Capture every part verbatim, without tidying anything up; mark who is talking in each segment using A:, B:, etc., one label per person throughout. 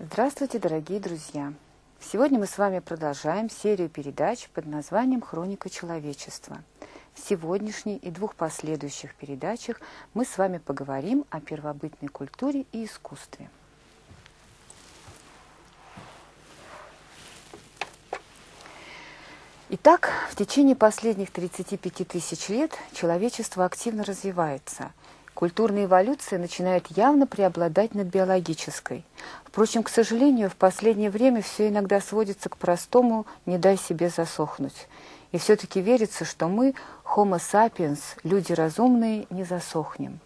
A: Здравствуйте, дорогие друзья! Сегодня мы с вами продолжаем серию передач под названием «Хроника человечества». В сегодняшней и двух последующих передачах мы с вами поговорим о первобытной культуре и искусстве. Итак, в течение последних тридцати пяти тысяч лет человечество активно развивается. Культурная эволюция начинает явно преобладать над биологической. Впрочем, к сожалению, в последнее время все иногда сводится к простому «не дай себе засохнуть». И все-таки верится, что мы, Homo sapiens, люди разумные, не засохнем.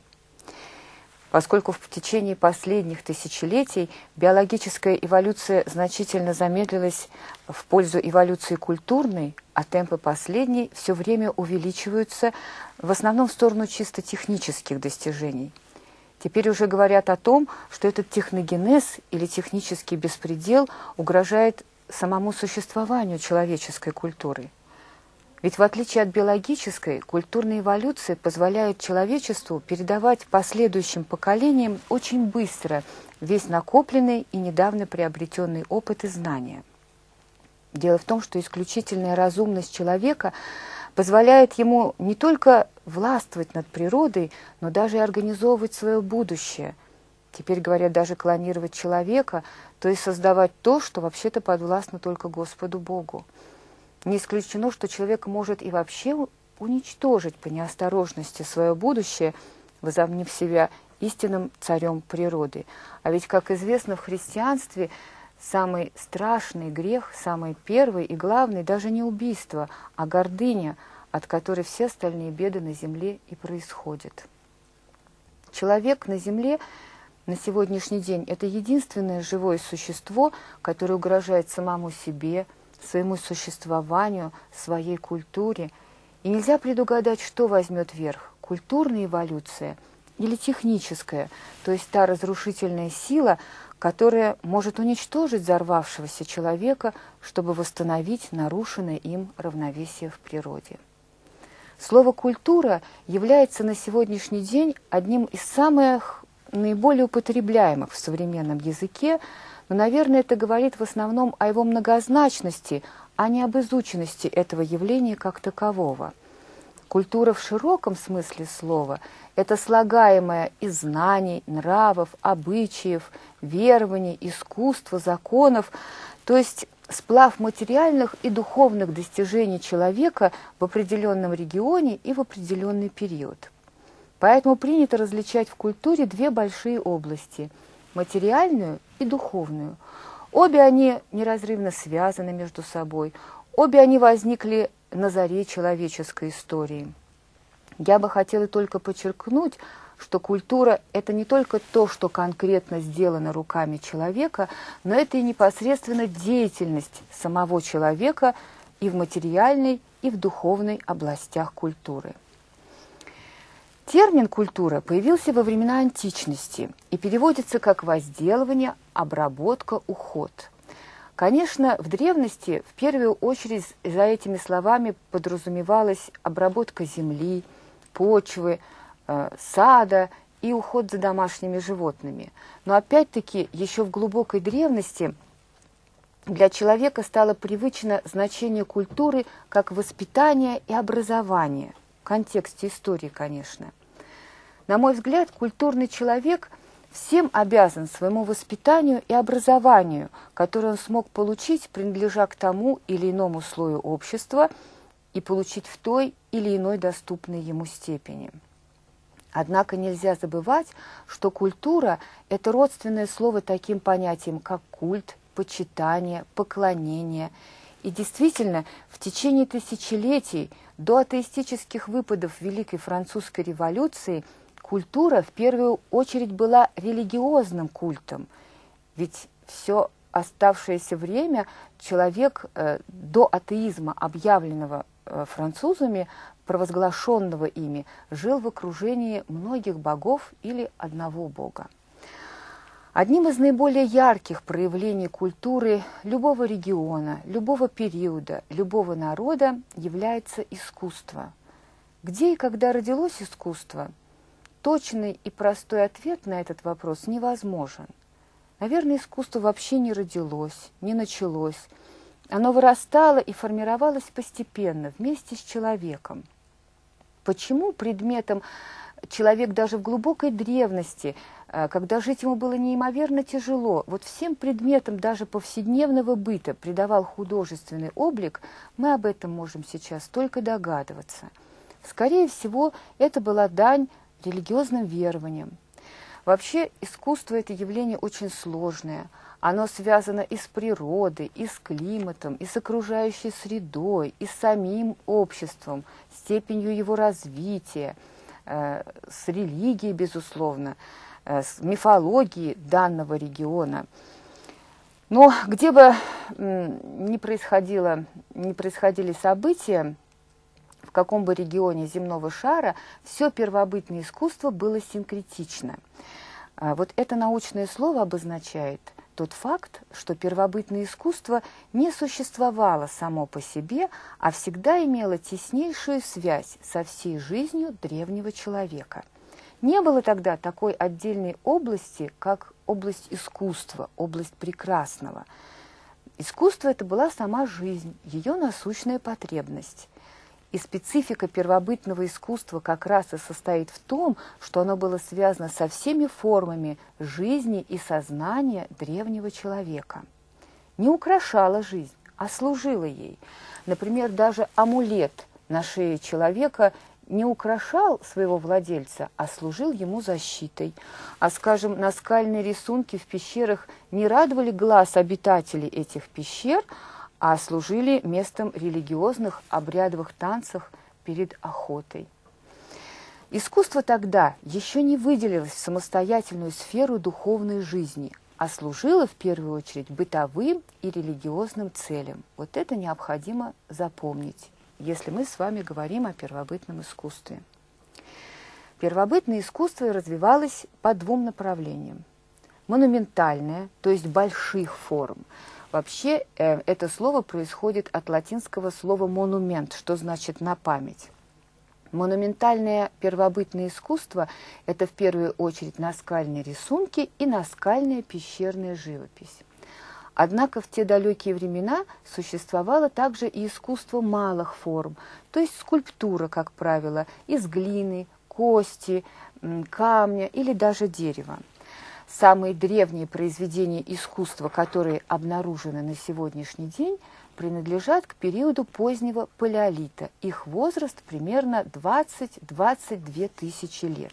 A: Поскольку в течение последних тысячелетий биологическая эволюция значительно замедлилась в пользу эволюции культурной, а темпы последней все время увеличиваются, в основном в сторону чисто технических достижений. Теперь уже говорят о том, что этот техногенез или технический беспредел угрожает самому существованию человеческой культуры. Ведь в отличие от биологической, культурная эволюция позволяет человечеству передавать последующим поколениям очень быстро весь накопленный и недавно приобретенный опыт и знания. Дело в том, что исключительная разумность человека позволяет ему не только властвовать над природой, но даже и организовывать свое будущее. Теперь, говорят, даже клонировать человека, то есть создавать то, что вообще-то подвластно только Господу Богу. Не исключено, что человек может и вообще уничтожить по неосторожности свое будущее, возомнив себя истинным царем природы. А ведь, как известно, в христианстве самый страшный грех, самый первый и главный даже не убийство, а гордыня, от которой все остальные беды на земле и происходят. Человек на земле на сегодняшний день – это единственное живое существо, которое угрожает самому себе, своему существованию, своей культуре. И нельзя предугадать, что возьмет верх – культурная эволюция или техническая, то есть та разрушительная сила, которая может уничтожить взорвавшегося человека, чтобы восстановить нарушенное им равновесие в природе. Слово «культура» является на сегодняшний день одним из самых наиболее употребляемых в современном языке, но, наверное, это говорит в основном о его многозначности, а не об изученности этого явления как такового. Культура в широком смысле слова – это слагаемое из знаний, нравов, обычаев, верований, искусства, законов, то есть сплав материальных и духовных достижений человека в определенном регионе и в определенный период. Поэтому принято различать в культуре две большие области – материальную и духовную. Обе они неразрывно связаны между собой, обе они возникли на заре человеческой истории. Я бы хотела только подчеркнуть, что культура – это не только то, что конкретно сделано руками человека, но это и непосредственно деятельность самого человека и в материальной, и в духовной областях культуры. Термин «культура» появился во времена античности и переводится как «возделывание», «обработка», «уход». Конечно, в древности в первую очередь за этими словами подразумевалась обработка земли, почвы, э, сада и уход за домашними животными. Но опять-таки еще в глубокой древности для человека стало привычно значение культуры как воспитание и образование, в контексте истории, конечно. На мой взгляд, культурный человек всем обязан своему воспитанию и образованию, которое он смог получить, принадлежа к тому или иному слою общества и получить в той или иной доступной ему степени. Однако нельзя забывать, что культура – это родственное слово таким понятиям, как культ, почитание, поклонение. И действительно, в течение тысячелетий до атеистических выпадов Великой Французской революции культура в первую очередь была религиозным культом, ведь все оставшееся время человек э, до атеизма, объявленного э, французами, провозглашенного ими, жил в окружении многих богов или одного бога. Одним из наиболее ярких проявлений культуры любого региона, любого периода, любого народа является искусство. Где и когда родилось искусство? Точный и простой ответ на этот вопрос невозможен. Наверное, искусство вообще не родилось, не началось. Оно вырастало и формировалось постепенно, вместе с человеком. Почему предметом человек даже в глубокой древности, когда жить ему было неимоверно тяжело, вот всем предметам даже повседневного быта придавал художественный облик, мы об этом можем сейчас только догадываться. Скорее всего, это была дань религиозным верованиям. Вообще, искусство – это явление очень сложное. Оно связано и с природой, и с климатом, и с окружающей средой, и с самим обществом, степенью его развития, э, с религией, безусловно, э, с мифологией данного региона. Но где бы ни происходило, ни происходили события, в каком бы регионе земного шара, все первобытное искусство было синкретично. Вот это научное слово обозначает тот факт, что первобытное искусство не существовало само по себе, а всегда имело теснейшую связь со всей жизнью древнего человека. Не было тогда такой отдельной области, как область искусства, область прекрасного. Искусство – это была сама жизнь, ее насущная потребность. И специфика первобытного искусства как раз и состоит в том, что оно было связано со всеми формами жизни и сознания древнего человека. Не украшало жизнь, а служило ей. Например, даже амулет на шее человека не украшал своего владельца, а служил ему защитой. А, скажем, наскальные рисунки в пещерах не радовали глаз обитателей этих пещер, а служили местом религиозных обрядовых танцев перед охотой. Искусство тогда еще не выделилось в самостоятельную сферу духовной жизни, а служило в первую очередь бытовым и религиозным целям. Вот это необходимо запомнить, если мы с вами говорим о первобытном искусстве. Первобытное искусство развивалось по двум направлениям. Монументальное, то есть больших форм. Вообще, э, это слово происходит от латинского слова «монумент», что значит «на память». Монументальное первобытное искусство – это в первую очередь наскальные рисунки и наскальная пещерная живопись. Однако в те далекие времена существовало также и искусство малых форм, то есть скульптура, как правило, из глины, кости, камня или даже дерева. Самые древние произведения искусства, которые обнаружены на сегодняшний день, принадлежат к периоду позднего палеолита. Их возраст примерно двадцать-двадцать две тысячи лет.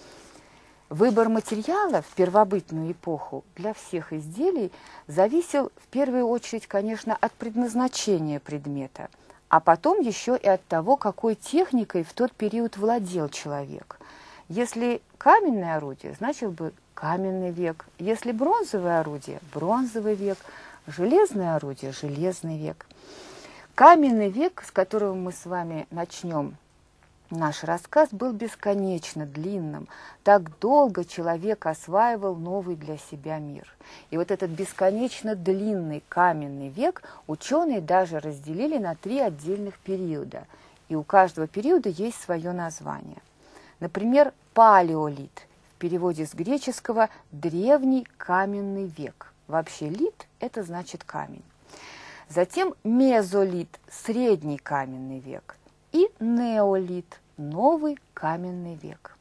A: Выбор материала в первобытную эпоху для всех изделий зависел в первую очередь, конечно, от предназначения предмета, а потом еще и от того, какой техникой в тот период владел человек. Если каменное орудие, значит бы каменный век. Если бронзовое орудие – бронзовый век. Железное орудие – железный век. Каменный век, с которого мы с вами начнем наш рассказ, был бесконечно длинным. Так долго человек осваивал новый для себя мир. И вот этот бесконечно длинный каменный век ученые даже разделили на три отдельных периода. И у каждого периода есть свое название. Например, палеолит. В переводе с греческого «древний каменный век». Вообще лит – это значит камень. Затем мезолит – средний каменный век. И неолит – новый каменный век.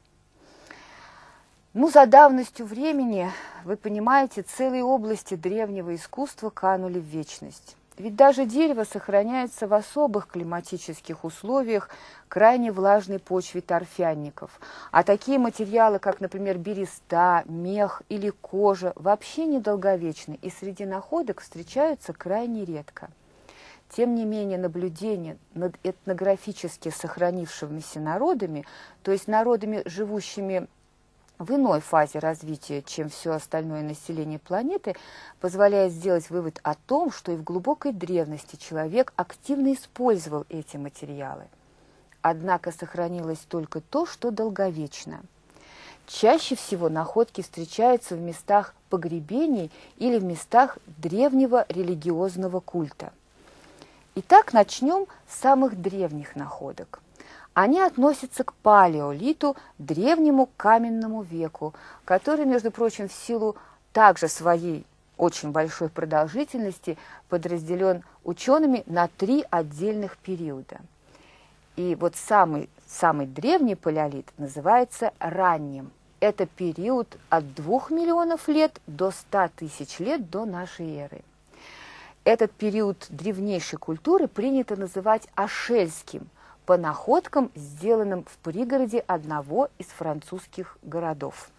A: Ну, за давностью времени, вы понимаете, целые области древнего искусства канули в вечность. Ведь даже дерево сохраняется в особых климатических условиях крайне влажной почве торфянников. А такие материалы, как, например, береста, мех или кожа, вообще недолговечны и среди находок встречаются крайне редко. Тем не менее, наблюдения над этнографически сохранившимися народами, то есть народами, живущими в иной фазе развития, чем все остальное население планеты, позволяет сделать вывод о том, что и в глубокой древности человек активно использовал эти материалы. Однако сохранилось только то, что долговечно. Чаще всего находки встречаются в местах погребений или в местах древнего религиозного культа. Итак, начнем с самых древних находок. Они относятся к палеолиту, древнему каменному веку, который, между прочим, в силу также своей очень большой продолжительности подразделен учеными на три отдельных периода. И вот самый, самый древний палеолит называется ранним. Это период от двух миллионов лет до ста тысяч лет до нашей эры. Этот период древнейшей культуры принято называть ашельским, по находкам, сделанным в пригороде одного из французских городов.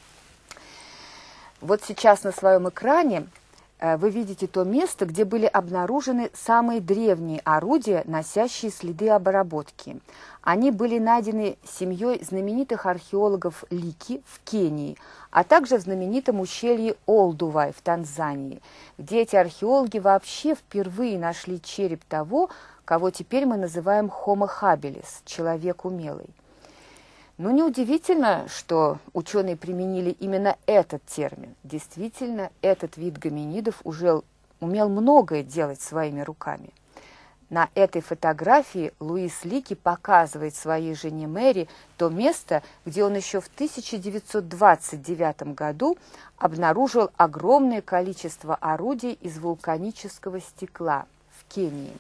A: Вот сейчас на своем экране вы видите то место, где были обнаружены самые древние орудия, носящие следы обработки. Они были найдены семьей знаменитых археологов Лики в Кении, а также в знаменитом ущелье Олдувай в Танзании, где эти археологи вообще впервые нашли череп того, кого теперь мы называем Homo habilis, человек умелый. Ну, неудивительно, что ученые применили именно этот термин. Действительно, этот вид гоминидов уже умел многое делать своими руками. На этой фотографии Луис Лики показывает своей жене Мэри то место, где он еще в тысяча девятьсот двадцать девятом году обнаружил огромное количество орудий из вулканического стекла в Кении.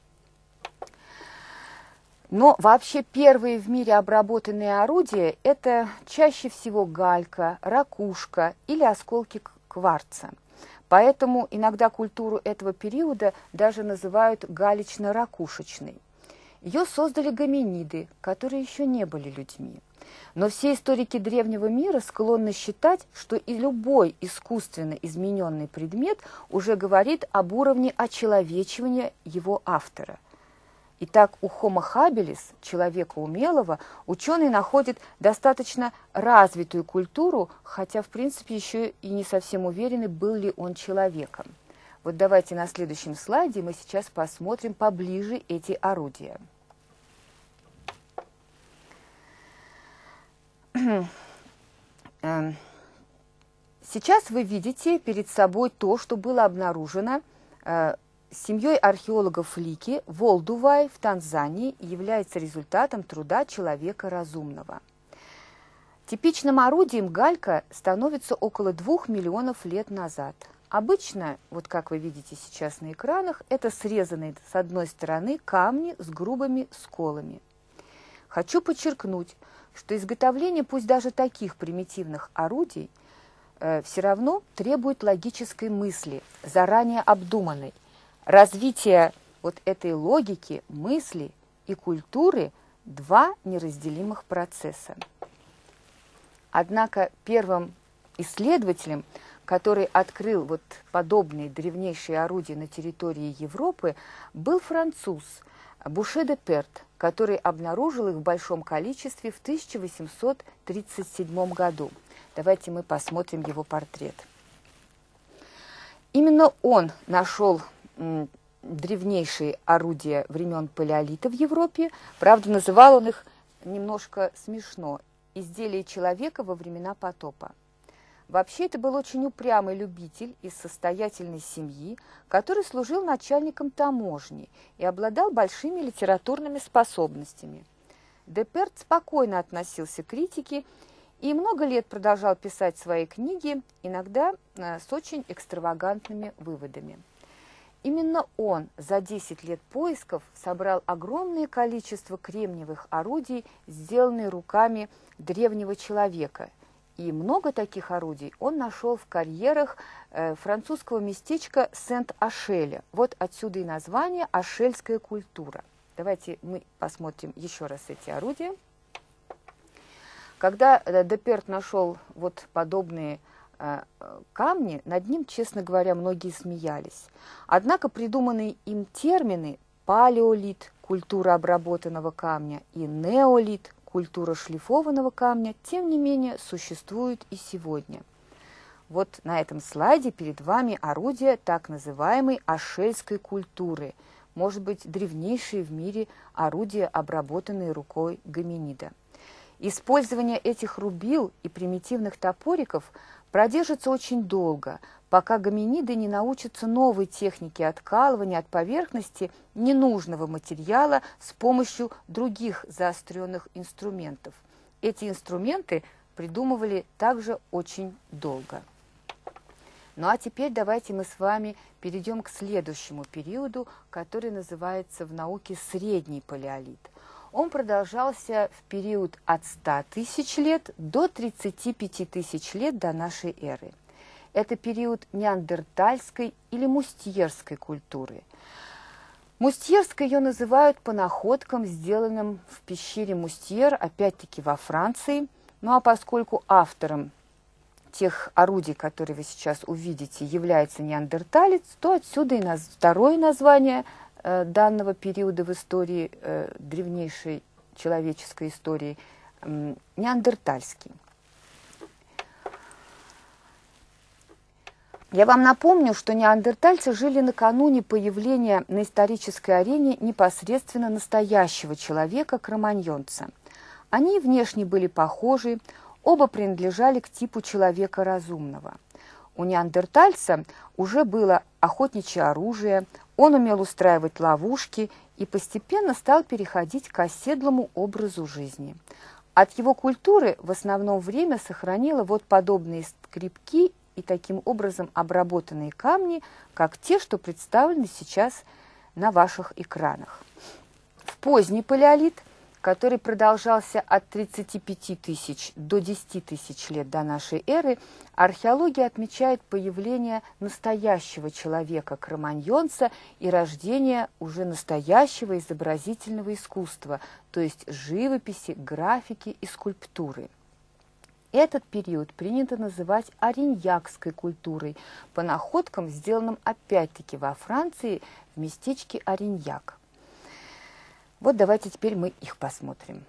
A: Но вообще первые в мире обработанные орудия – это чаще всего галька, ракушка или осколки кварца. Поэтому иногда культуру этого периода даже называют галечно-ракушечной. Ее создали гоминиды, которые еще не были людьми. Но все историки древнего мира склонны считать, что и любой искусственно измененный предмет уже говорит об уровне очеловечивания его автора. Итак, у Homo habilis, человека умелого, ученые находят достаточно развитую культуру, хотя, в принципе, еще и не совсем уверены, был ли он человеком. Вот давайте на следующем слайде мы сейчас посмотрим поближе эти орудия. Сейчас вы видите перед собой то, что было обнаружено семьей археологов Лики в Олдувай в Танзании и является результатом труда человека разумного. Типичным орудием галька становится около двух миллионов лет назад. Обычно, вот как вы видите сейчас на экранах, это срезанные с одной стороны камни с грубыми сколами. Хочу подчеркнуть, что изготовление пусть даже таких примитивных орудий э, все равно требует логической мысли, заранее обдуманной. Развитие вот этой логики, мысли и культуры – два неразделимых процесса. Однако первым исследователем, который открыл вот подобные древнейшие орудия на территории Европы, был француз Буше де Перт, который обнаружил их в большом количестве в тысяча восемьсот тридцать седьмом году. Давайте мы посмотрим его портрет. Именно он нашел древнейшие орудия времен палеолита в Европе. Правда, называл он их немножко смешно – изделия человека во времена потопа. Вообще, это был очень упрямый любитель из состоятельной семьи, который служил начальником таможни и обладал большими литературными способностями. Де Перт спокойно относился к критике и много лет продолжал писать свои книги, иногда с очень экстравагантными выводами. Именно он за десять лет поисков собрал огромное количество кремниевых орудий, сделанных руками древнего человека. И много таких орудий он нашел в карьерах э, французского местечка Сент-Ашеля. Вот отсюда и название «Ашельская культура». Давайте мы посмотрим еще раз эти орудия. Когда э, Де Перт нашел вот подобные камни, над ним, честно говоря, многие смеялись. Однако придуманные им термины палеолит, культура обработанного камня, и неолит, культура шлифованного камня, тем не менее, существуют и сегодня. Вот на этом слайде перед вами орудия так называемой ашельской культуры, может быть, древнейшие в мире орудия, обработанные рукой гоминида. Использование этих рубил и примитивных топориков продержится очень долго, пока гоминиды не научатся новой технике откалывания от поверхности ненужного материала с помощью других заостренных инструментов. Эти инструменты придумывали также очень долго. Ну а теперь давайте мы с вами перейдем к следующему периоду, который называется в науке средний палеолит. Он продолжался в период от ста тысяч лет до тридцати пяти тысяч лет до нашей эры. Это период неандертальской или мустьерской культуры. Мустьерской ее называют по находкам, сделанным в пещере Мустьер, опять-таки во Франции. Ну а поскольку автором тех орудий, которые вы сейчас увидите, является неандерталец, то отсюда и наз... второе название э, данного периода в истории, э, древнейшей человеческой истории, э, неандертальский. Я вам напомню, что неандертальцы жили накануне появления на исторической арене непосредственно настоящего человека, кроманьонца. Они внешне были похожи, оба принадлежали к типу человека разумного. У неандертальца уже было охотничье оружие, он умел устраивать ловушки и постепенно стал переходить к оседлому образу жизни. От его культуры в основном время сохранило вот подобные скребки и таким образом обработанные камни, как те, что представлены сейчас на ваших экранах. В поздний палеолит, который продолжался от тридцати пяти тысяч до десяти тысяч лет до нашей эры, археология отмечает появление настоящего человека, кроманьонца, и рождение уже настоящего изобразительного искусства, то есть живописи, графики и скульптуры. Этот период принято называть ариньякской культурой, по находкам, сделанным опять-таки во Франции в местечке Ариньяк. Вот давайте теперь мы их посмотрим.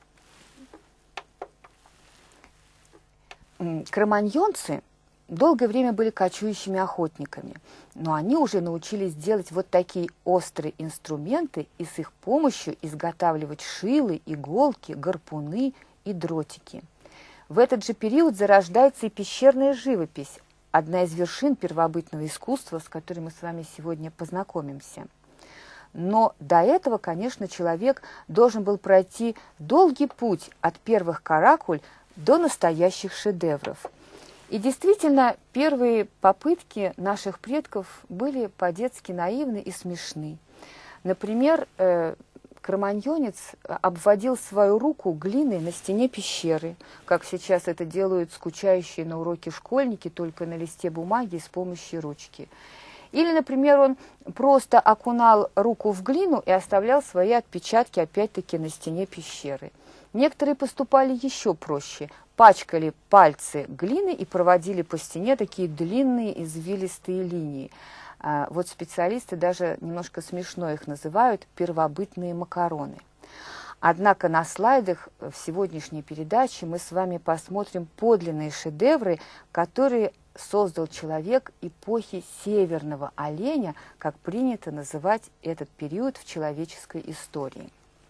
A: Кроманьонцы долгое время были кочующими охотниками, но они уже научились делать вот такие острые инструменты и с их помощью изготавливать шилы, иголки, гарпуны и дротики. В этот же период зарождается и пещерная живопись, одна из вершин первобытного искусства, с которой мы с вами сегодня познакомимся. Но до этого, конечно, человек должен был пройти долгий путь от первых каракуль до настоящих шедевров. И действительно, первые попытки наших предков были по-детски наивны и смешны. Например, э, кроманьонец обводил свою руку глиной на стене пещеры, как сейчас это делают скучающие на уроке школьники, только на листе бумаги с помощью ручки. Или, например, он просто окунал руку в глину и оставлял свои отпечатки опять-таки на стене пещеры. Некоторые поступали еще проще, пачкали пальцы глины и проводили по стене такие длинные извилистые линии. Вот специалисты даже немножко смешно их называют первобытные макароны. Однако на слайдах в сегодняшней передаче мы с вами посмотрим подлинные шедевры, которые создал человек эпохи северного оленя, как принято называть этот период в человеческой истории.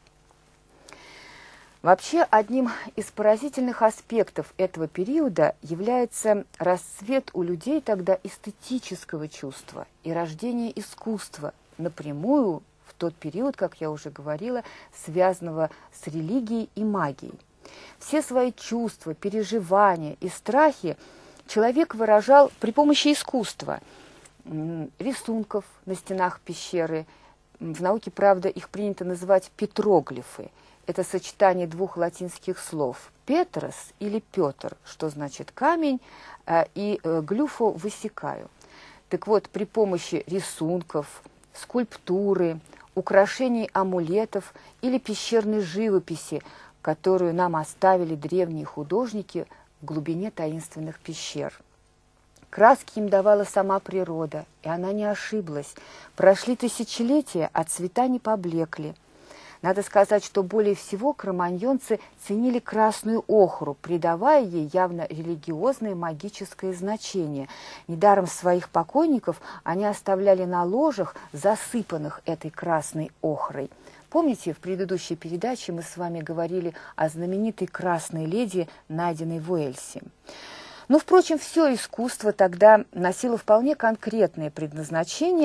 A: Вообще, одним из поразительных аспектов этого периода является расцвет у людей тогда эстетического чувства и рождение искусства, напрямую в тот период, как я уже говорила, связанного с религией и магией. Все свои чувства, переживания и страхи человек выражал при помощи искусства, рисунков на стенах пещеры. В науке, правда, их принято называть петроглифы. Это сочетание двух латинских слов «петрос» или «петр», что значит «камень», и «глюфо» «высекаю». Так вот, при помощи рисунков, скульптуры, украшений амулетов или пещерной живописи, которую нам оставили древние художники в глубине таинственных пещер. Краски им давала сама природа, и она не ошиблась. Прошли тысячелетия, а цвета не поблекли. Надо сказать, что более всего кроманьонцы ценили красную охру, придавая ей явно религиозное магическое значение. Недаром своих покойников они оставляли на ложах, засыпанных этой красной охрой. Помните, в предыдущей передаче мы с вами говорили о знаменитой красной леди, найденной в Уэльсе. Но, впрочем, все искусство тогда носило вполне конкретное предназначение,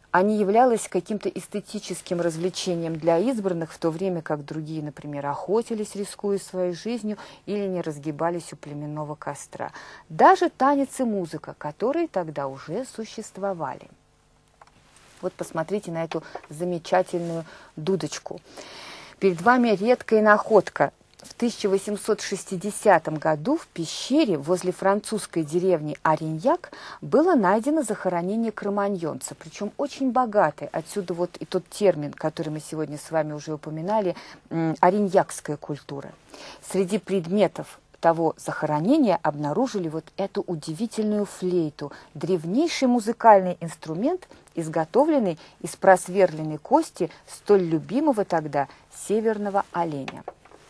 A: а не являлось каким-то эстетическим развлечением для избранных, в то время как другие, например, охотились, рискуя своей жизнью, или не разгибались у племенного костра. Даже танец и музыка, которые тогда уже существовали. Вот посмотрите на эту замечательную дудочку. Перед вами редкая находка. В тысяча восемьсот шестидесятом году в пещере возле французской деревни Ариньяк было найдено захоронение кроманьонца, причем очень богатое. Отсюда вот и тот термин, который мы сегодня с вами уже упоминали, ариньякская культура. Среди предметов того захоронения обнаружили вот эту удивительную флейту, древнейший музыкальный инструмент, изготовленный из просверленной кости столь любимого тогда северного оленя.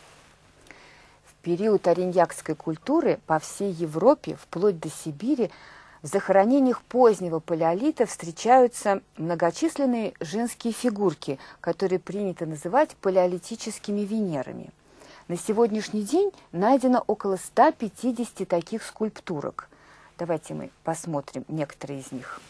A: В период ариньякской культуры по всей Европе, вплоть до Сибири, в захоронениях позднего палеолита встречаются многочисленные женские фигурки, которые принято называть палеолитическими Венерами. На сегодняшний день найдено около ста пятидесяти таких скульптурок. Давайте мы посмотрим некоторые из них.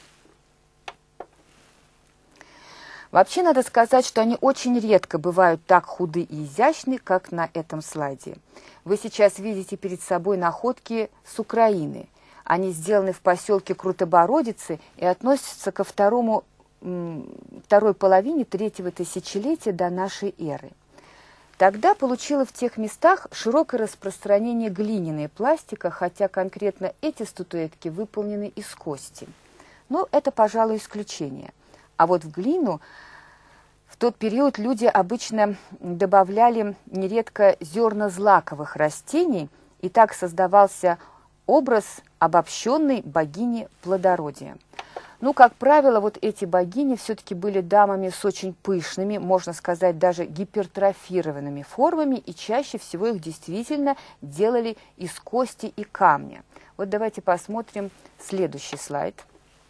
A: Вообще, надо сказать, что они очень редко бывают так худы и изящны, как на этом слайде. Вы сейчас видите перед собой находки с Украины. Они сделаны в поселке Крутобородицы и относятся ко второму, второй половине третьего тысячелетия до нашей эры. Тогда получила в тех местах широкое распространение глиняная пластика, хотя конкретно эти статуэтки выполнены из кости. Но это, пожалуй, исключение. А вот в глину в тот период люди обычно добавляли нередко зерна злаковых растений, и так создавался образ обобщенной богини плодородия. Ну, как правило, вот эти богини все-таки были дамами с очень пышными, можно сказать, даже гипертрофированными формами, и чаще всего их действительно делали из кости и камня. Вот давайте посмотрим следующий слайд.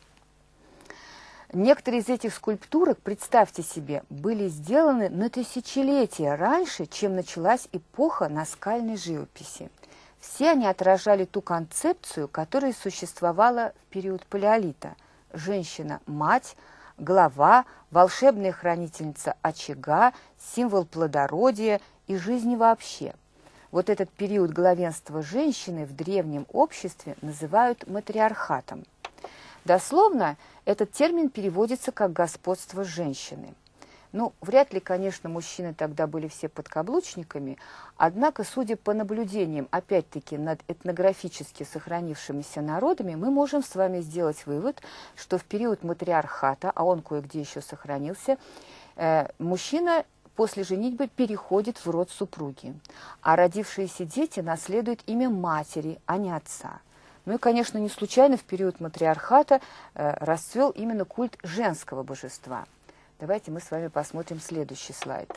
A: Некоторые из этих скульптурок, представьте себе, были сделаны на тысячелетия раньше, чем началась эпоха наскальной живописи. Все они отражали ту концепцию, которая существовала в период палеолита. Женщина-мать, глава, волшебная хранительница очага, символ плодородия и жизни вообще. Вот этот период главенства женщины в древнем обществе называют матриархатом. Дословно этот термин переводится как «господство женщины». Ну, вряд ли, конечно, мужчины тогда были все подкаблучниками, однако, судя по наблюдениям, опять-таки, над этнографически сохранившимися народами, мы можем с вами сделать вывод, что в период матриархата, а он кое-где еще сохранился, э, мужчина после женитьбы переходит в род супруги, а родившиеся дети наследуют имя матери, а не отца. Ну и, конечно, не случайно в период матриархата э, расцвел именно культ женского божества. Давайте мы с вами посмотрим следующий слайд.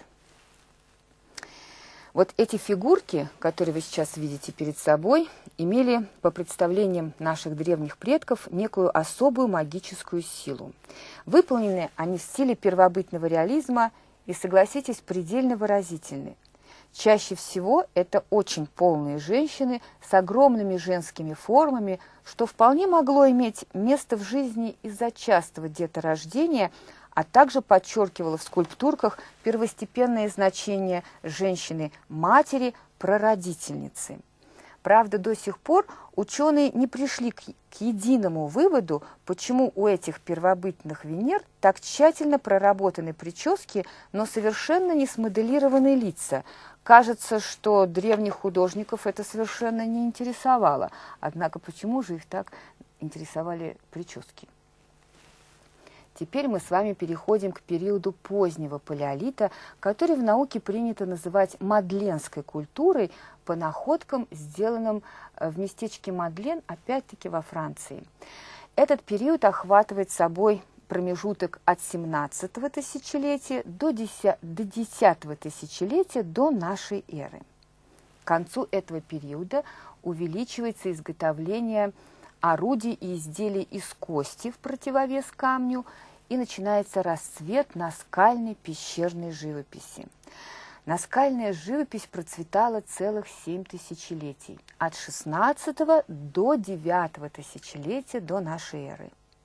A: Вот эти фигурки, которые вы сейчас видите перед собой, имели, по представлениям наших древних предков, некую особую магическую силу. Выполнены они в стиле первобытного реализма и, согласитесь, предельно выразительны. Чаще всего это очень полные женщины с огромными женскими формами, что вполне могло иметь место в жизни из-за частого деторождения, а также подчеркивало в скульптурках первостепенное значение женщины-матери, прародительницы. Правда, до сих пор ученые не пришли к, к единому выводу, почему у этих первобытных Венер так тщательно проработаны прически, но совершенно не смоделированы лица. Кажется, что древних художников это совершенно не интересовало. Однако почему же их так интересовали прически? Теперь мы с вами переходим к периоду позднего палеолита, который в науке принято называть мадленской культурой по находкам, сделанным в местечке Мадлен, опять-таки во Франции. Этот период охватывает собой промежуток от семнадцатого тысячелетия до десятого тысячелетия до нашей эры. К концу этого периода увеличивается изготовление орудий и изделий из кости в противовес камню, и начинается расцвет наскальной пещерной живописи. Наскальная живопись процветала целых семь тысячелетий, от шестнадцатого до девятого тысячелетия до нашей эры.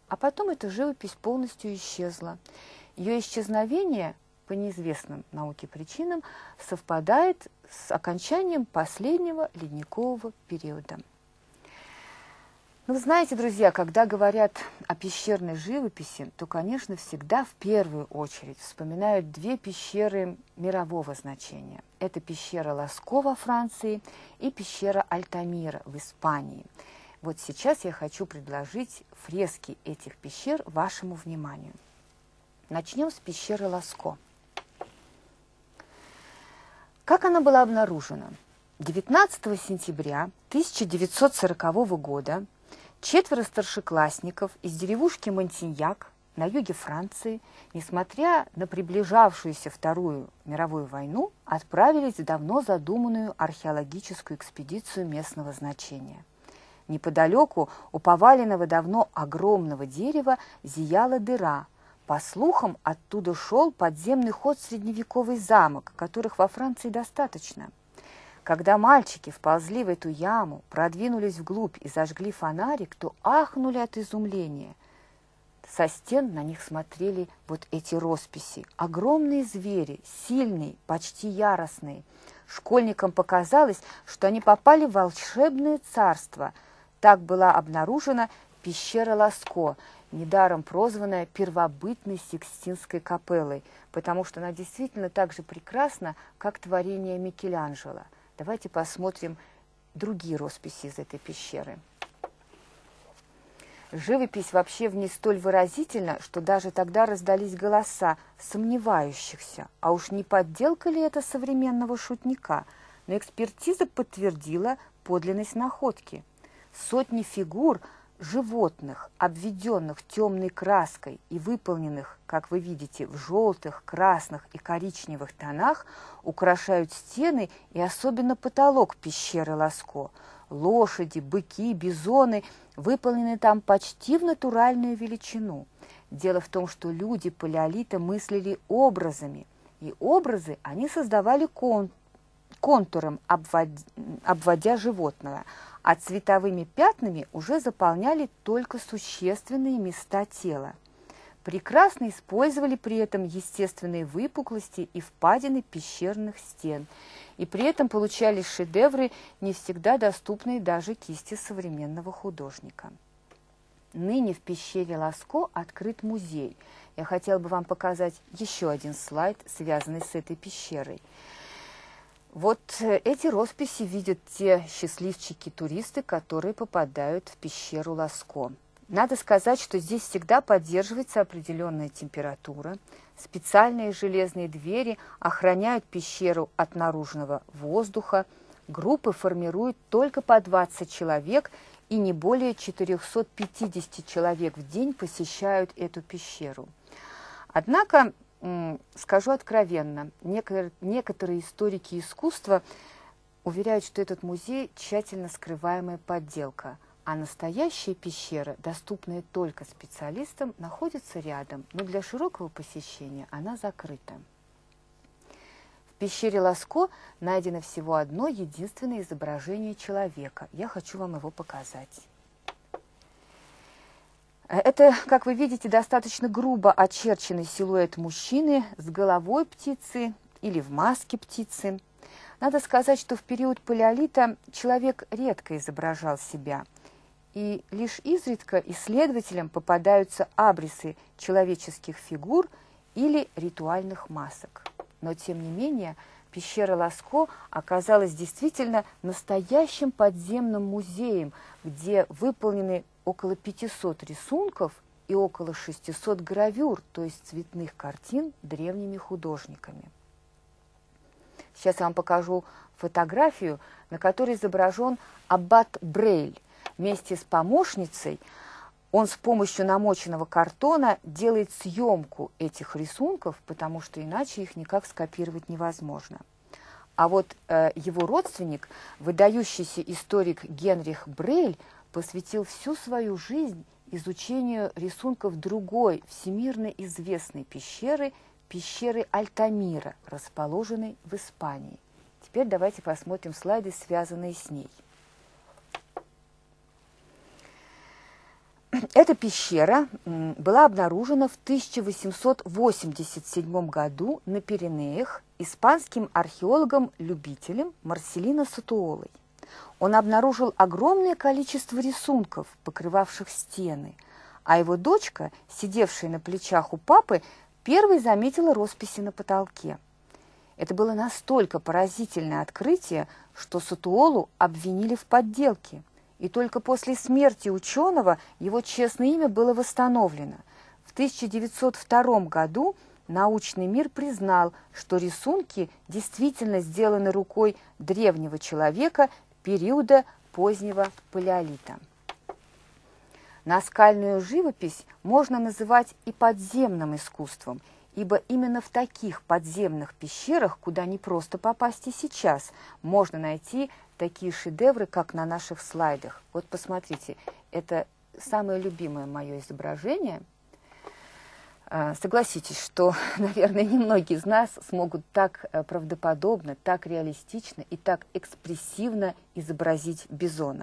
A: а потом эта живопись полностью исчезла. Ее исчезновение, по неизвестным науке причинам, совпадает с окончанием последнего ледникового периода. Ну, вы знаете, друзья, когда говорят о пещерной живописи, то, конечно, всегда в первую очередь вспоминают две пещеры мирового значения. Это пещера Ласко во Франции и пещера Альтамира в Испании. Вот сейчас я хочу предложить фрески этих пещер вашему вниманию. Начнем с пещеры Ласко. Как она была обнаружена? девятнадцатого сентября тысяча девятьсот сорокового года четверо старшеклассников из деревушки Монтиньяк на юге Франции, несмотря на приближавшуюся Вторую мировую войну, отправились в давно задуманную археологическую экспедицию местного значения. Неподалеку у поваленного давно огромного дерева зияла дыра. По слухам, оттуда шел подземный ход в средневековый замок, которых во Франции достаточно. Когда мальчики вползли в эту яму, продвинулись вглубь и зажгли фонарик, то ахнули от изумления. Со стен на них смотрели вот эти росписи. Огромные звери, сильные, почти яростные. Школьникам показалось, что они попали в волшебное царство. Так была обнаружена пещера Ласко, недаром прозванная первобытной Сикстинской капеллой, потому что она действительно так же прекрасна, как творение Микеланджело. Давайте посмотрим другие росписи из этой пещеры. Живопись вообще в ней столь выразительна, что даже тогда раздались голоса сомневающихся, а уж не подделка ли это современного шутника, но экспертиза подтвердила подлинность находки. Сотни фигур животных, обведенных темной краской и выполненных, как вы видите, в желтых, красных и коричневых тонах, украшают стены и особенно потолок пещеры Ласко. Лошади, быки, бизоны выполнены там почти в натуральную величину. Дело в том, что люди палеолита мыслили образами, и образы они создавали кон контуром, обводя, обводя животное, а цветовыми пятнами уже заполняли только существенные места тела. Прекрасно использовали при этом естественные выпуклости и впадины пещерных стен, и при этом получались шедевры, не всегда доступные даже кисти современного художника. Ныне в пещере Ласко открыт музей. Я хотела бы вам показать еще один слайд, связанный с этой пещерой. Вот эти росписи видят те счастливчики-туристы, которые попадают в пещеру Ласко. Надо сказать, что здесь всегда поддерживается определенная температура. Специальные железные двери охраняют пещеру от наружного воздуха. Группы формируют только по двадцать человек, и не более четырёхсот пятидесяти человек в день посещают эту пещеру. Однако, скажу откровенно, некоторые историки искусства уверяют, что этот музей тщательно скрываемая подделка, а настоящая пещера, доступная только специалистам, находится рядом, но для широкого посещения она закрыта. В пещере Ласко найдено всего одно единственное изображение человека. Я хочу вам его показать. Это, как вы видите, достаточно грубо очерченный силуэт мужчины с головой птицы или в маске птицы. Надо сказать, что в период палеолита человек редко изображал себя, и лишь изредка исследователям попадаются абрисы человеческих фигур или ритуальных масок. Но, тем не менее, пещера Ласко оказалась действительно настоящим подземным музеем, где выполнены около пятисот рисунков и около шестисот гравюр, то есть цветных картин древними художниками. Сейчас я вам покажу фотографию, на которой изображен аббат Брейль. Вместе с помощницей он с помощью намоченного картона делает съемку этих рисунков, потому что иначе их никак скопировать невозможно. А вот э, его родственник, выдающийся историк Генрих Брейль, посвятил всю свою жизнь изучению рисунков другой всемирно известной пещеры, пещеры Альтамира, расположенной в Испании. Теперь давайте посмотрим слайды, связанные с ней. Эта пещера была обнаружена в тысяча восемьсот восемьдесят седьмом году на Пиренеях испанским археологом-любителем Марселино Сотуолой. Он обнаружил огромное количество рисунков, покрывавших стены, а его дочка, сидевшая на плечах у папы, первой заметила росписи на потолке. Это было настолько поразительное открытие, что Сотуолу обвинили в подделке. И только после смерти ученого его честное имя было восстановлено. В тысяча девятьсот втором году научный мир признал, что рисунки действительно сделаны рукой древнего человека периода позднего палеолита. Наскальную живопись можно называть и подземным искусством, ибо именно в таких подземных пещерах, куда не просто попасть и сейчас, можно найти такие шедевры, как на наших слайдах. Вот посмотрите, это самое любимое мое изображение. Согласитесь, что, наверное, немногие из нас смогут так правдоподобно, так реалистично и так экспрессивно изобразить бизона.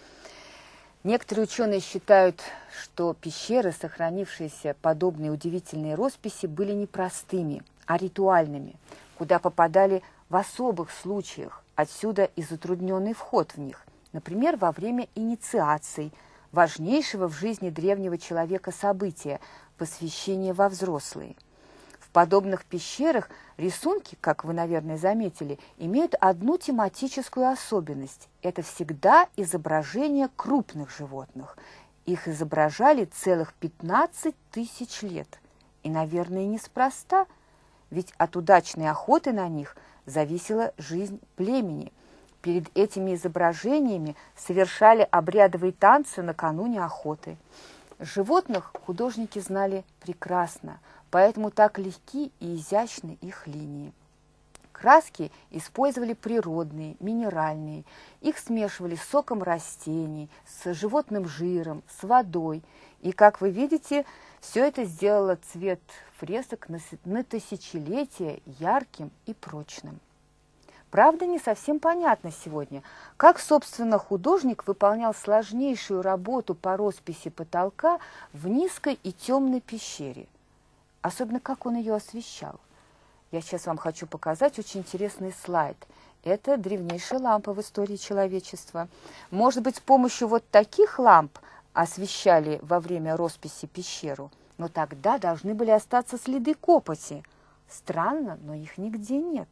A: Некоторые ученые считают, что пещеры, сохранившиеся подобные удивительные росписи, были не простыми, а ритуальными, куда попадали в особых случаях, отсюда и затрудненный вход в них, например, во время инициаций, важнейшего в жизни древнего человека события – посвящения во взрослые. В подобных пещерах рисунки, как вы, наверное, заметили, имеют одну тематическую особенность – это всегда изображение крупных животных. Их изображали целых пятнадцать тысяч лет. И, наверное, неспроста, ведь от удачной охоты на них зависела жизнь племени. Перед этими изображениями совершали обрядовые танцы накануне охоты. Животных художники знали прекрасно, поэтому так легки и изящны их линии. Краски использовали природные, минеральные. Их смешивали с соком растений, с животным жиром, с водой. И, как вы видите, все это сделало цвет фресок на тысячелетия ярким и прочным. Правда, не совсем понятно сегодня, как, собственно, художник выполнял сложнейшую работу по росписи потолка в низкой и темной пещере. Особенно, как он ее освещал. Я сейчас вам хочу показать очень интересный слайд. Это древнейшая лампа в истории человечества. Может быть, с помощью вот таких ламп освещали во время росписи пещеру, но тогда должны были остаться следы копоти. Странно, но их нигде нет.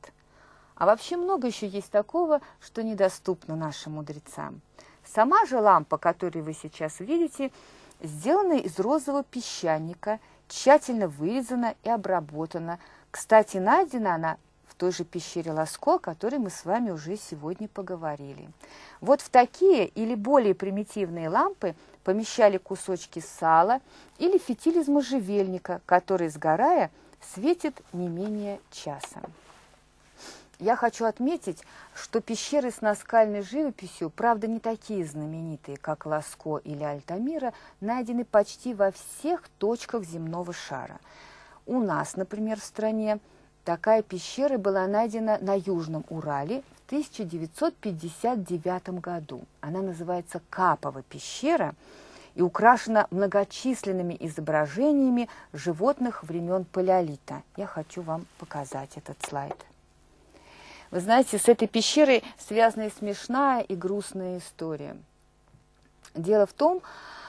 A: А вообще много еще есть такого, что недоступно нашим мудрецам. Сама же лампа, которую вы сейчас видите, сделана из розового песчаника, тщательно вырезана и обработана. Кстати, найдена она в той же пещере Ласко, о которой мы с вами уже сегодня поговорили. Вот в такие или более примитивные лампы помещали кусочки сала или фитиль из можжевельника, который, сгорая, светит не менее часа. Я хочу отметить, что пещеры с наскальной живописью, правда, не такие знаменитые, как Ласко или Альтамира, найдены почти во всех точках земного шара. У нас, например, в стране такая пещера была найдена на Южном Урале в тысяча девятьсот пятьдесят девятом году. Она называется Капова пещера и украшена многочисленными изображениями животных времен палеолита. Я хочу вам показать этот слайд. Вы знаете, с этой пещерой связана и смешная, и грустная история. Дело в том,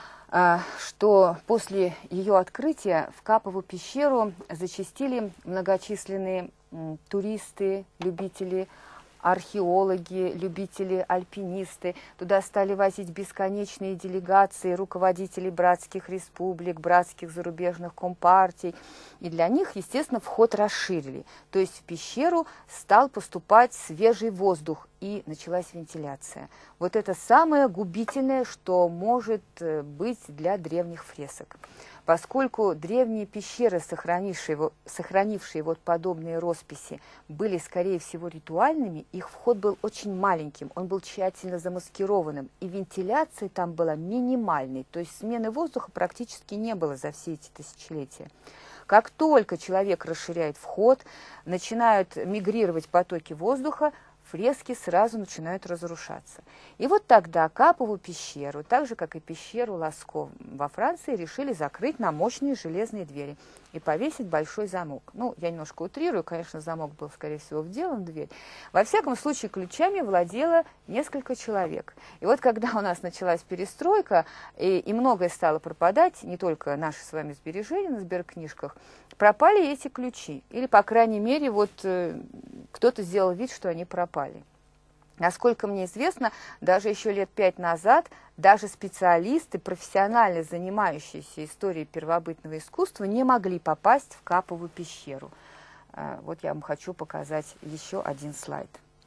A: что после ее открытия в Капову пещеру зачастили многочисленные туристы, любители, археологи, любители, альпинисты. Туда стали возить бесконечные делегации руководителей братских республик, братских зарубежных компартий. И для них, естественно, вход расширили. То есть в пещеру стал поступать свежий воздух, и началась вентиляция. Вот это самое губительное, что может быть для древних фресок. Поскольку древние пещеры, сохранившие, сохранившие вот подобные росписи, были, скорее всего, ритуальными, их вход был очень маленьким, он был тщательно замаскированным, и вентиляция там была минимальной, то есть смены воздуха практически не было за все эти тысячелетия. Как только человек расширяет вход, начинают мигрировать потоки воздуха, фрески сразу начинают разрушаться. И вот тогда Капову пещеру, так же, как и пещеру Ласков во Франции, решили закрыть на мощные железные двери и повесить большой замок. Ну, я немножко утрирую, конечно, замок был, скорее всего, вделан в дверь. Во всяком случае, ключами владело несколько человек. И вот когда у нас началась перестройка, и, и многое стало пропадать, не только наши с вами сбережения на сберкнижках, пропали эти ключи. Или, по крайней мере, вот э, кто-то сделал вид, что они пропали. Насколько мне известно, даже еще лет пять назад даже специалисты, профессионально занимающиеся историей первобытного искусства, не могли попасть в Капову пещеру. Э, вот я вам хочу показать еще один слайд.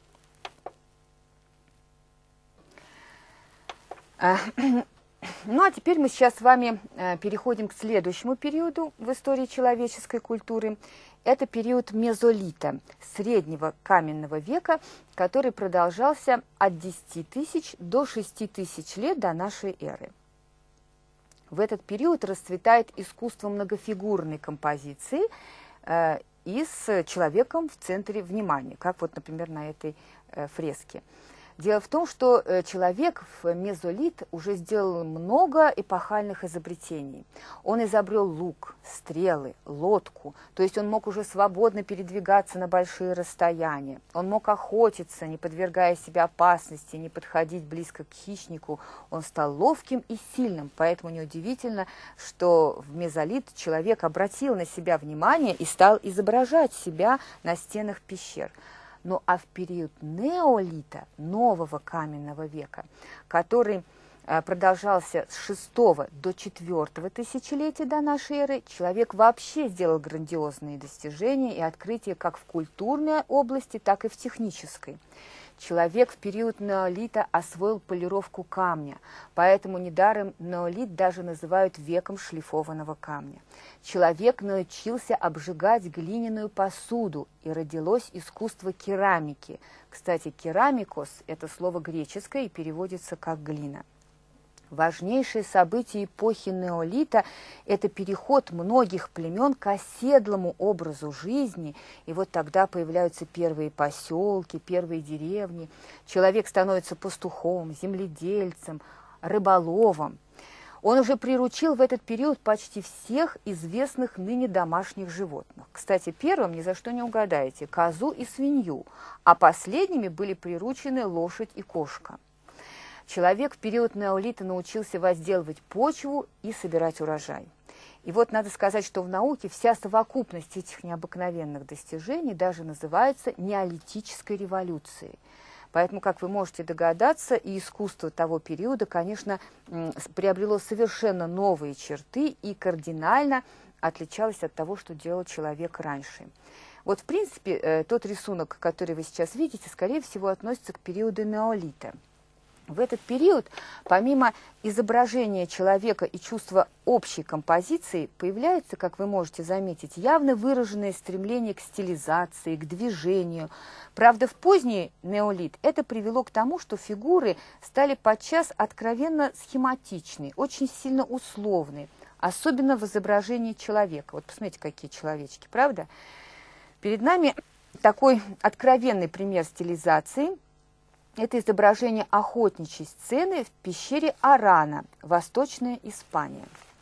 A: Ну, а теперь мы сейчас с вами э, переходим к следующему периоду в истории человеческой культуры. Это период мезолита, среднего каменного века, который продолжался от десяти тысяч до шести тысяч лет до нашей эры. В этот период расцветает искусство многофигурной композиции э, и с человеком в центре внимания, как вот, например, на этой э, фреске. Дело в том, что человек в мезолит уже сделал много эпохальных изобретений. Он изобрел лук, стрелы, лодку, то есть он мог уже свободно передвигаться на большие расстояния. Он мог охотиться, не подвергая себя опасности, не подходить близко к хищнику. Он стал ловким и сильным, поэтому неудивительно, что в мезолит человек обратил на себя внимание и стал изображать себя на стенах пещер. Ну а в период неолита, нового каменного века, который э, продолжался с шестого до четвёртого тысячелетия до нашей эры, человек вообще сделал грандиозные достижения и открытия как в культурной области, так и в технической. Человек в период неолита освоил полировку камня, поэтому недаром неолит даже называют веком шлифованного камня. Человек научился обжигать глиняную посуду, и родилось искусство керамики. Кстати, керамикос – это слово греческое и переводится как глина. Важнейшее событие эпохи неолита – это переход многих племен к оседлому образу жизни. И вот тогда появляются первые поселки, первые деревни. Человек становится пастухом, земледельцем, рыболовом. Он уже приручил в этот период почти всех известных ныне домашних животных. Кстати, первым, ни за что не угадаете, козу и свинью, а последними были приручены лошадь и кошка. Человек в период неолита научился возделывать почву и собирать урожай. И вот надо сказать, что в науке вся совокупность этих необыкновенных достижений даже называется неолитической революцией. Поэтому, как вы можете догадаться, и искусство того периода, конечно, приобрело совершенно новые черты и кардинально отличалось от того, что делал человек раньше. Вот, в принципе, тот рисунок, который вы сейчас видите, скорее всего, относится к периоду неолита. В этот период, помимо изображения человека и чувства общей композиции, появляется, как вы можете заметить, явно выраженное стремление к стилизации, к движению. Правда, в поздний неолит это привело к тому, что фигуры стали подчас откровенно схематичны, очень сильно условны, особенно в изображении человека. Вот посмотрите, какие человечки, правда? Перед нами такой откровенный пример стилизации – это изображение охотничьей сцены в пещере Арана, Восточная Испания.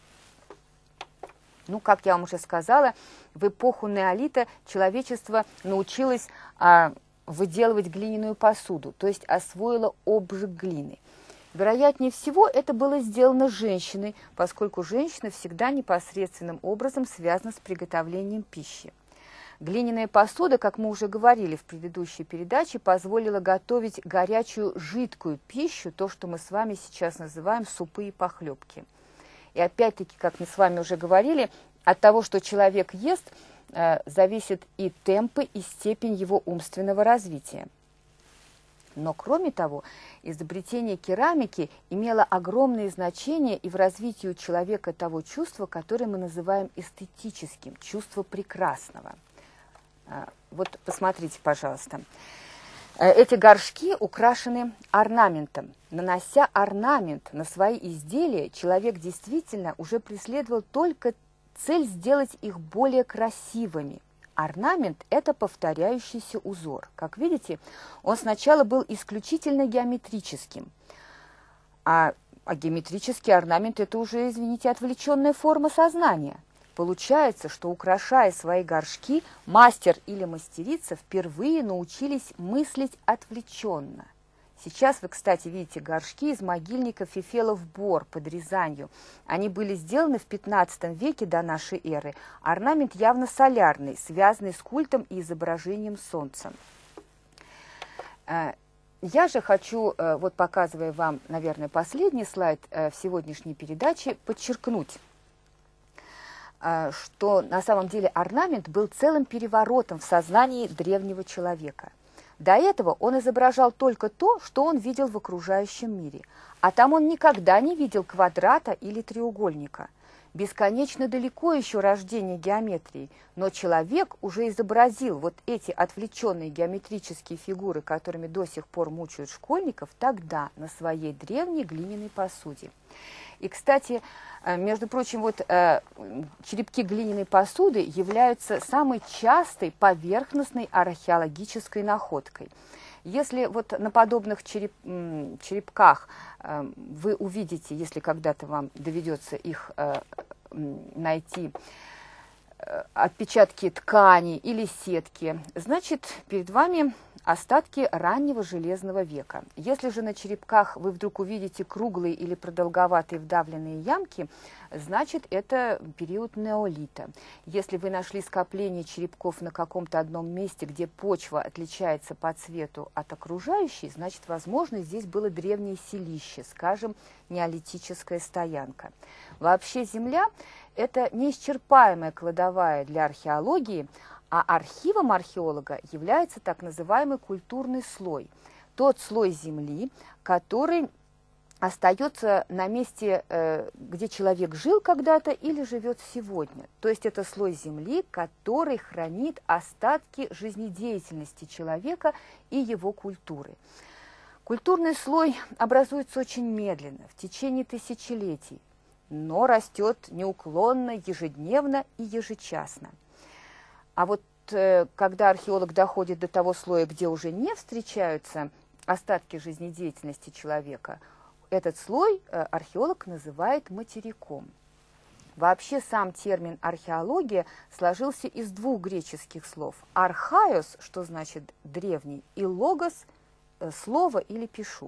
A: Ну, как я вам уже сказала, в эпоху неолита человечество научилось а, выделывать глиняную посуду, то есть освоило обжиг глины. Вероятнее всего, это было сделано женщиной, поскольку женщина всегда непосредственным образом связана с приготовлением пищи. Глиняная посуда, как мы уже говорили в предыдущей передаче, позволила готовить горячую жидкую пищу, то, что мы с вами сейчас называем супы и похлебки. И опять-таки, как мы с вами уже говорили, от того, что человек ест, э, зависит и темпы, и степень его умственного развития. Но, кроме того, изобретение керамики имело огромное значение и в развитии у человека того чувства, которое мы называем эстетическим, чувство прекрасного. Вот посмотрите, пожалуйста. Эти горшки украшены орнаментом. Нанося орнамент на свои изделия, человек действительно уже преследовал только цель сделать их более красивыми. Орнамент – это повторяющийся узор. Как видите, он сначала был исключительно геометрическим, а, а геометрический орнамент – это уже, извините, отвлеченная форма сознания. Получается, что, украшая свои горшки, мастер или мастерица впервые научились мыслить отвлеченно. Сейчас вы, кстати, видите горшки из могильника Фефелов Бор под Рязанью. Они были сделаны в пятнадцатом веке до нашей эры. Орнамент явно солярный, связанный с культом и изображением солнца. Я же хочу, вот показывая вам, наверное, последний слайд в сегодняшней передаче, подчеркнуть, что на самом деле орнамент был целым переворотом в сознании древнего человека. До этого он изображал только то, что он видел в окружающем мире, а там он никогда не видел квадрата или треугольника. Бесконечно далеко еще рождение геометрии, но человек уже изобразил вот эти отвлеченные геометрические фигуры, которыми до сих пор мучают школьников, тогда на своей древней глиняной посуде. И, кстати, между прочим, вот э, черепки глиняной посуды являются самой частой поверхностной археологической находкой. Если вот на подобных череп, черепках э, вы увидите, если когда-то вам доведется их э, найти, э, отпечатки ткани или сетки, значит, перед вами остатки раннего железного века. Если же на черепках вы вдруг увидите круглые или продолговатые вдавленные ямки, значит, это период неолита. Если вы нашли скопление черепков на каком-то одном месте, где почва отличается по цвету от окружающей, значит, возможно, здесь было древнее селище, скажем, неолитическая стоянка. Вообще Земля – это неисчерпаемая кладовая для археологии, а архивом археолога является так называемый культурный слой. Тот слой земли, который остается на месте, где человек жил когда-то или живет сегодня. То есть это слой земли, который хранит остатки жизнедеятельности человека и его культуры. Культурный слой образуется очень медленно, в течение тысячелетий, но растет неуклонно, ежедневно и ежечасно. А вот э, когда археолог доходит до того слоя, где уже не встречаются остатки жизнедеятельности человека, этот слой э, археолог называет материком. Вообще сам термин археология сложился из двух греческих слов. Архаиос, что значит древний, и логос, э, слово или пишу.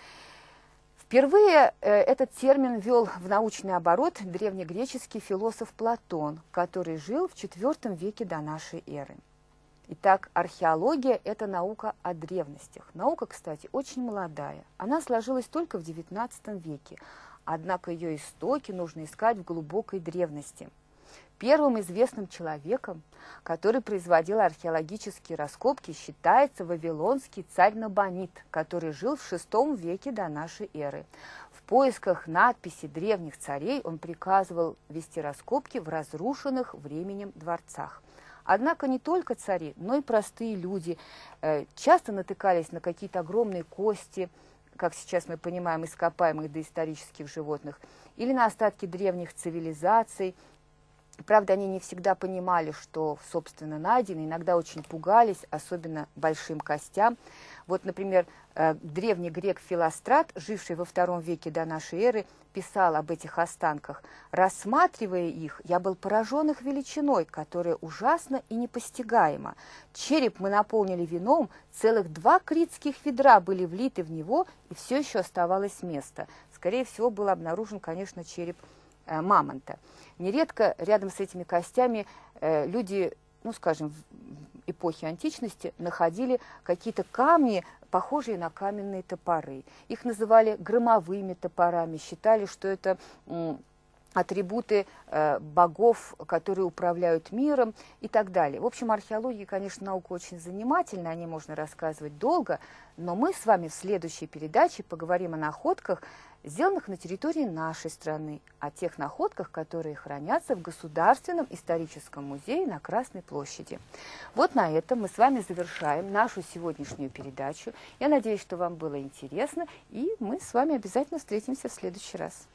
A: Впервые э, этот термин ввел в научный оборот древнегреческий философ Платон, который жил в четвёртом веке до нашей эры. Итак, археология – это наука о древностях. Наука, кстати, очень молодая. Она сложилась только в девятнадцатом веке, однако ее истоки нужно искать в глубокой древности. Первым известным человеком, который производил археологические раскопки, считается вавилонский царь Набонид, который жил в шестом веке до нашей эры. В поисках надписей древних царей он приказывал вести раскопки в разрушенных временем дворцах. Однако не только цари, но и простые люди э, часто натыкались на какие-то огромные кости, как сейчас мы понимаем, ископаемых доисторических животных, или на остатки древних цивилизаций. Правда, они не всегда понимали, что, собственно, найдено, иногда очень пугались, особенно большим костям. Вот, например, древний грек Филострат, живший во втором веке до нашей эры, писал об этих останках: «Рассматривая их, я был поражен их величиной, которая ужасна и непостигаема. Череп мы наполнили вином, целых два критских ведра были влиты в него, и все еще оставалось место». Скорее всего, был обнаружен, конечно, череп э, мамонта. Нередко рядом с этими костями э, люди, ну, скажем, в эпохе античности находили какие-то камни, похожие на каменные топоры. Их называли громовыми топорами, считали, что это м, атрибуты э, богов, которые управляют миром и так далее. В общем, археология, конечно, наука очень занимательная, о ней можно рассказывать долго, но мы с вами в следующей передаче поговорим о находках, сделанных на территории нашей страны, о тех находках, которые хранятся в Государственном историческом музее на Красной площади. Вот на этом мы с вами завершаем нашу сегодняшнюю передачу. Я надеюсь, что вам было интересно, и мы с вами обязательно встретимся в следующий раз.